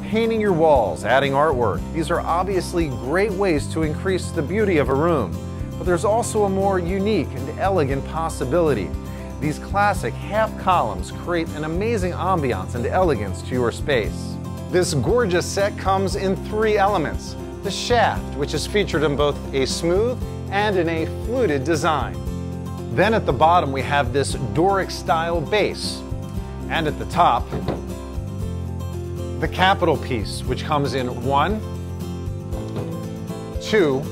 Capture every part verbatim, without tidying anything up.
painting your walls, adding artwork, these are obviously great ways to increase the beauty of a room. But there's also a more unique and elegant possibility. These classic half columns create an amazing ambiance and elegance to your space. This gorgeous set comes in three elements. The shaft, which is featured in both a smooth and in a fluted design. Then at the bottom we have this Doric style base. And at the top, the capital piece, which comes in one, two,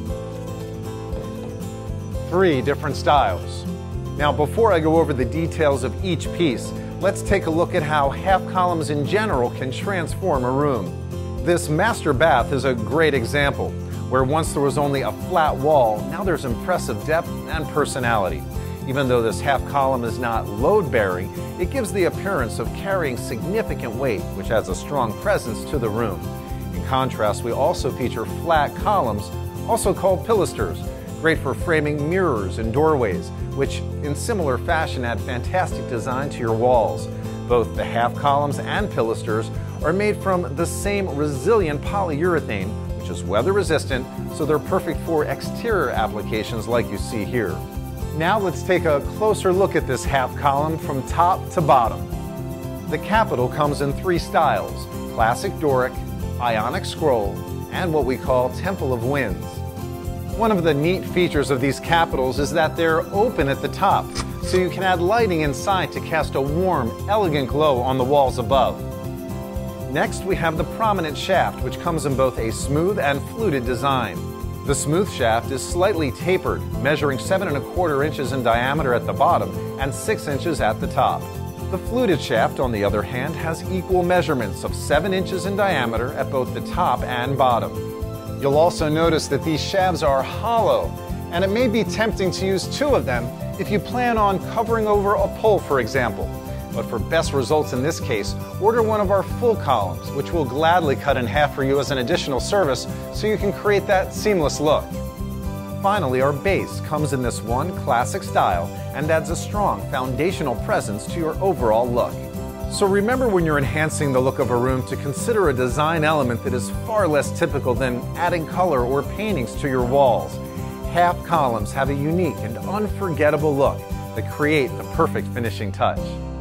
three different styles. Now, before I go over the details of each piece, let's take a look at how half columns in general can transform a room. This master bath is a great example, where once there was only a flat wall, now there's impressive depth and personality. Even though this half column is not load-bearing, it gives the appearance of carrying significant weight, which adds a strong presence to the room. In contrast, we also feature flat columns, also called pilasters, great for framing mirrors and doorways, which in similar fashion add fantastic design to your walls. Both the half columns and pilasters are made from the same resilient polyurethane, which is weather resistant, so they're perfect for exterior applications like you see here. Now let's take a closer look at this half column from top to bottom. The capital comes in three styles: classic Doric, Ionic scroll, and what we call Temple of Winds. One of the neat features of these capitals is that they're open at the top, so you can add lighting inside to cast a warm, elegant glow on the walls above. Next, we have the prominent shaft, which comes in both a smooth and fluted design. The smooth shaft is slightly tapered, measuring seven and a quarter inches in diameter at the bottom and six inches at the top. The fluted shaft, on the other hand, has equal measurements of seven inches in diameter at both the top and bottom. You'll also notice that these shafts are hollow, and it may be tempting to use two of them if you plan on covering over a pole, for example. But for best results in this case, order one of our full columns, which we'll gladly cut in half for you as an additional service so you can create that seamless look. Finally, our base comes in this one classic style and adds a strong foundational presence to your overall look. So remember, when you're enhancing the look of a room, to consider a design element that is far less typical than adding color or paintings to your walls. Half columns have a unique and unforgettable look that create the perfect finishing touch.